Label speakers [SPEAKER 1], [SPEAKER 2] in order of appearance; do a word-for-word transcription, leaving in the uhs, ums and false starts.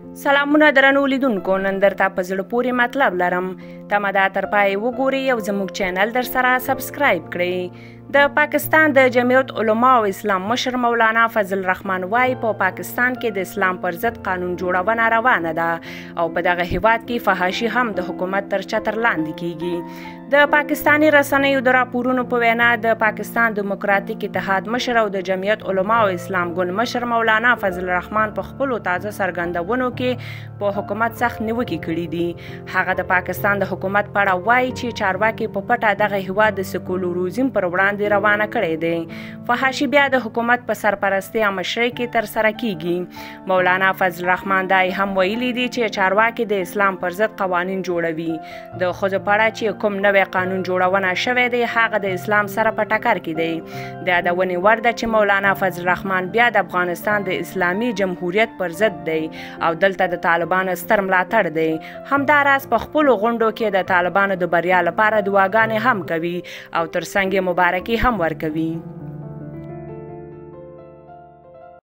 [SPEAKER 1] سلامونه درنو لیدونکو، نن درته په زړه پورې مطلب لرم. تمه ده تر پای وګورئ او زموږ چینل در سره سبسکرایب کړئ. د پاکستان د جمعیت علما او اسلام مشر مولانا فضل الرحمن وایي په پا پاکستان کې د اسلام پر ضد قانون جوړونه روانه ده او په دغه هیواد کې فحاشي هم د حکومت تر چتر لاندې کیږي. د پاکستاني رسنیو د راپورونو په وینا د پاکستان دیموکراتیک اتحاد مشر او د جمعیت علما او اسلام ګوند مشر مولانا فضل الرحمن په خپلو تازه څرګندونو کې په حکومت سخت نیوکې کړي دي. هغه د پاکستان د حکومت په اړه وایي چې چارواکي په پټه دغه هیواد د سکولوریزم پر وړاندې روانه کړی دی. فحاشي بیا د حکومت په سرپرستۍ او مشرۍ کې تر سره کیږي. مولانا فضل الرحمن دا هم ویلي دي چې چارواکي د اسلام پر ضد قوانین جوړوي. د ښځو په اړه چې کوم نوی قانون جوړونه شوی دی هغه د اسلام سره په ټکر کې دی. د یادونې وړ ده چې مولانا فضل الرحمن بیا د افغانستان د اسلامي جمهوریت پر ضد دی او دلته د طالبانو ستر ملاتړ دی. همداراز په خپلو غونډو کې د طالبانو د بریا لپاره دعاګانې هم کوي او ترڅنګ یې مبارکي هم ورکوي.